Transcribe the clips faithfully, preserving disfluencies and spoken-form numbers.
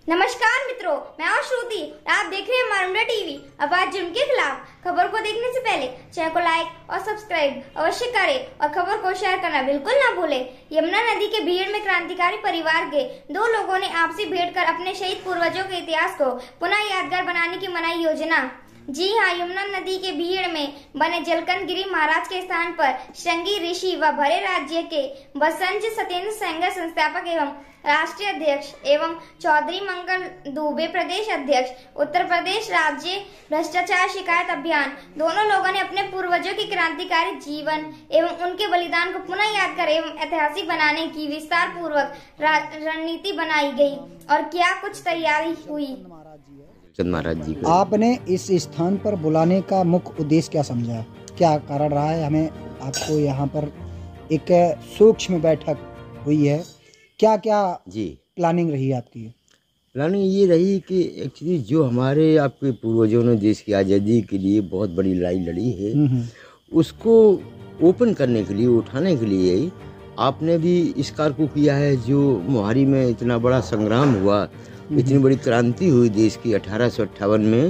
नमस्कार मित्रों, मैं हूं श्रुति। आप देख रहे हैं मारूंडा टीवी, आवाज जुर्म के खिलाफ। खबर को देखने से पहले चैनल को लाइक और सब्सक्राइब अवश्य करें और खबर को शेयर करना बिल्कुल ना भूलें। यमुना नदी के भीड़ में क्रांतिकारी परिवार के दो लोगों ने आपसी भेंट कर अपने शहीद पूर्वजों के इतिहास को पुनः यादगार बनाने की मनाई योजना। जी हाँ, यमुना नदी के भीड़ में बने जलकंठ गिरी महाराज के स्थान पर श्रृंगी ऋषि व भरे राज्य के बसंज सत्येंद्र संघ संस्थापक एवं राष्ट्रीय अध्यक्ष एवं चौधरी मंगल दुबे प्रदेश अध्यक्ष, उत्तर प्रदेश राज्य भ्रष्टाचार शिकायत अभियान, दोनों लोगों ने अपने पूर्वजों की क्रांतिकारी जीवन एवं उनके बलिदान को पुनः याद कर एवं ऐतिहासिक बनाने की विस्तार पूर्वक रणनीति बनाई गई। और क्या कुछ तैयारी हुई। महाराज जी को आपने इस स्थान पर बुलाने का मुख्य उद्देश्य क्या समझा, क्या कारण रहा है? हमें आपको यहाँ पर एक सूक्ष्म बैठक हुई है, क्या क्या जी प्लानिंग रही आपकी? प्लानिंग ये रही कि एक्चुअली जो हमारे आपके पूर्वजों ने देश की आज़ादी के लिए बहुत बड़ी लड़ाई लड़ी है, उसको ओपन करने के लिए, उठाने के लिए आपने भी इस कार्य को किया है। जो मोहाली में इतना बड़ा संग्राम हुआ, इतनी बड़ी क्रांति हुई देश की अठारह सौ अट्ठावन में,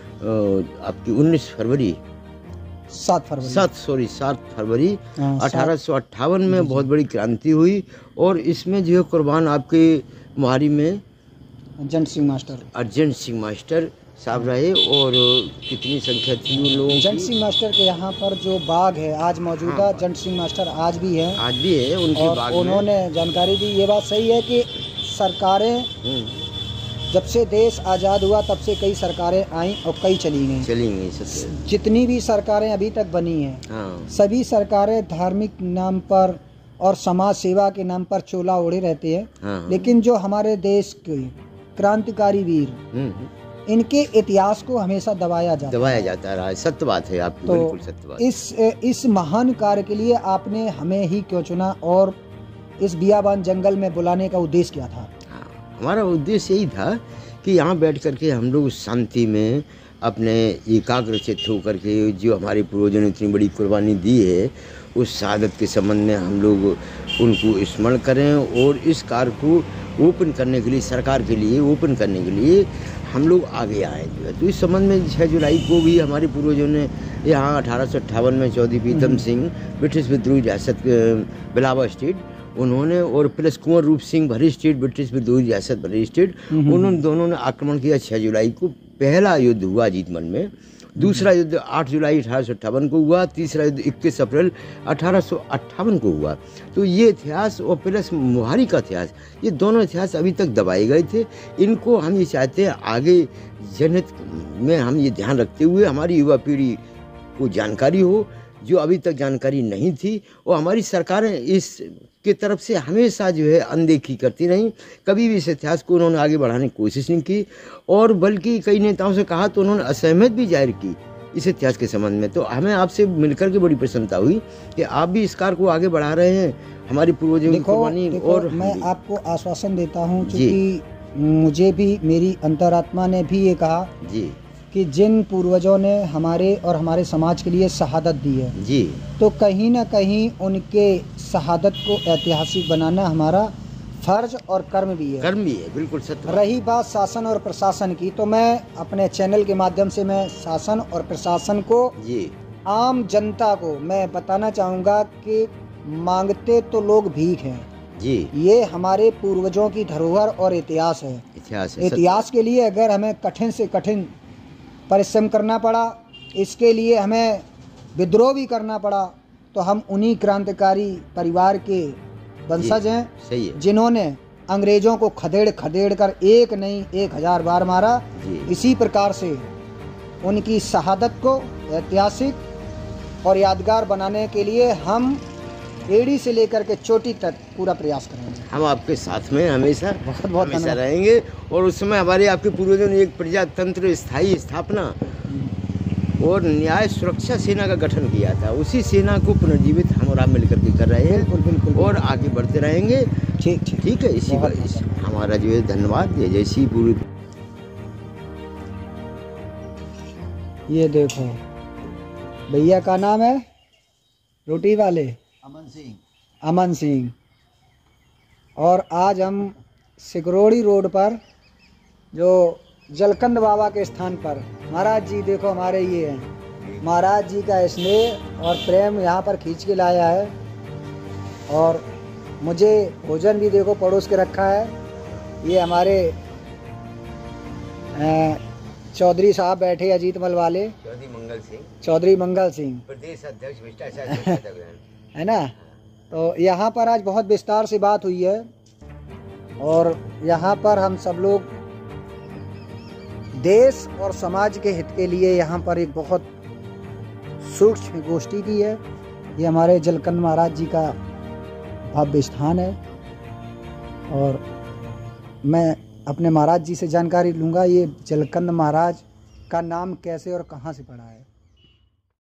आपकी उन्नीस फरवरी सात फरवरी सात सॉरी सात फरवरी अठारह सौ अट्ठावन में बहुत बड़ी क्रांति हुई। और इसमें जो है कुर्बान आपके मोहाली में अर्जेंट सिंह मास्टर अर्जेंट सिंह मास्टर साहब रहे। और कितनी संख्या थी उन लोगों की। अर्जेंट सिंह मास्टर के यहाँ पर जो बाग है आज मौजूदा, हाँ, अर्जेंट सिंह मास्टर आज भी है आज भी है उनके और बाग उन्होंने जानकारी दी। ये बात सही है कि सरकारें जब से देश आज़ाद हुआ तब से कई सरकारें आई और कई चली गई चली गई जितनी भी सरकारें अभी तक बनी हैं, हाँ। सभी सरकारें धार्मिक नाम पर और समाज सेवा के नाम पर चोला ओढ़े रहते हैं, हाँ। लेकिन जो हमारे देश के क्रांतिकारी वीर, इनके इतिहास को हमेशा दबाया जाता दबाया जाता रहा है। सत्य बात है आपकी, तो बिल्कुल सत्य बात। इस इस महान कार्य के लिए आपने हमें ही क्यों चुना और इस बियाबान जंगल में बुलाने का उद्देश्य क्या था? हमारा उद्देश्य यही था कि यहाँ बैठ करके हम लोग शांति में अपने एकाग्रचित होकर के जो हमारे पूर्वजों ने इतनी बड़ी कुर्बानी दी है, उस शहादत के संबंध में हम लोग उनको स्मरण करें और इस कार्य को ओपन करने के लिए, सरकार के लिए ओपन करने के लिए हम लोग आगे आए जो है। तो इस संबंध में छः जुलाई को भी हमारे पूर्वजों ने यहाँ अठारह सौ अट्ठावन में चौधरी प्रीतम सिंह ब्रिटिश विद्रोही रियासत बिलावा स्टेट उन्होंने, और प्लस कुंवर रूप सिंह भरी स्टेट ब्रिटिश विद्रोही रियासत भरी स्टेट, उन्होंने दोनों ने आक्रमण किया। छः जुलाई को पहला युद्ध हुआ अजीतमल में, दूसरा युद्ध आठ जुलाई अठारह सौ अट्ठावन को हुआ, तीसरा युद्ध इक्कीस अप्रैल अठारह सौ अट्ठावन को हुआ। तो ये इतिहास और प्लस मोहाली का इतिहास, ये दोनों इतिहास अभी तक दबाए गए थे। इनको हम ये चाहते हैं आगे जनहित में हम ये ध्यान रखते हुए हमारी युवा पीढ़ी को जानकारी हो, जो अभी तक जानकारी नहीं थी। और हमारी सरकारें इस की तरफ से हमेशा जो है अनदेखी करती रहीं, कभी भी इस इतिहास को उन्होंने आगे बढ़ाने की कोशिश नहीं की। और बल्कि कई नेताओं से कहा तो उन्होंने असहमत भी जाहिर की इस इतिहास के संबंध में। तो हमें आपसे मिलकर के बड़ी प्रसन्नता हुई कि आप भी इस कार्य को आगे बढ़ा रहे हैं, हमारी पूर्वजों की कुर्बानी। और मैं आपको आश्वासन देता हूँ, क्योंकि मुझे भी मेरी अंतरात्मा ने भी ये कहा जी कि जिन पूर्वजों ने हमारे और हमारे समाज के लिए शहादत दी है जी, तो कहीं ना कहीं उनके शहादत को ऐतिहासिक बनाना हमारा फर्ज और कर्म भी है कर्म भी है बिल्कुल सत्य। रही बात शासन और प्रशासन की, तो मैं अपने चैनल के माध्यम से मैं शासन और प्रशासन को जी, आम जनता को मैं बताना चाहूँगा कि मांगते तो लोग भीख हैं जी, ये हमारे पूर्वजों की धरोहर और इतिहास है। इतिहास है। इतिहास के लिए अगर हमें कठिन से कठिन परिश्रम करना पड़ा, इसके लिए हमें विद्रोह भी करना पड़ा, तो हम उन्हीं क्रांतिकारी परिवार के वंशज हैं, सही है, जिन्होंने अंग्रेजों को खदेड़ खदेड़ कर एक नहीं एक हजार बार मारा। इसी प्रकार से उनकी शहादत को ऐतिहासिक और यादगार बनाने के लिए हम एड़ी से लेकर के चोटी तक पूरा प्रयास करेंगे। हम आपके साथ में हमेशा बहुत बहुत हमेशा रहेंगे। और उस समय हमारे आपके पूर्वजों ने एक प्रजातंत्र स्थायी स्थापना और न्याय सुरक्षा सेना का गठन किया था। उसी सेना को पुनर्जीवित हम और आप मिलकर के कर रहे हैं। बिल्कुल बिल्कुल और आगे बढ़ते रहेंगे। ठीक ठीक ठीक है। इसी पर हमारा जो है धन्यवाद। जैसी पूरी ये देखो भैया का नाम है रोटी वाले अमन सिंह अमन सिंह और आज हम सिकरोड़ी रोड पर जो जलकंद बाबा के स्थान पर महाराज जी देखो हमारे ये हैं, महाराज जी का स्नेह और प्रेम यहाँ पर खींच के लाया है। और मुझे भोजन भी देखो परोस के रखा है। ये हमारे चौधरी साहब बैठे अजीत मल वाले, चौधरी मंगल सिंह, चौधरी मंगल सिंह प्रदेश अध्यक्ष भ्रष्टाचार है ना। तो यहाँ पर आज बहुत विस्तार से बात हुई है और यहाँ पर हम सब लोग देश और समाज के हित के लिए यहाँ पर एक बहुत सूक्ष्म गोष्ठी की है। ये हमारे जलकंद महाराज जी का भव्य स्थान है और मैं अपने महाराज जी से जानकारी लूँगा ये जलकंद महाराज का नाम कैसे और कहाँ से पड़ा है।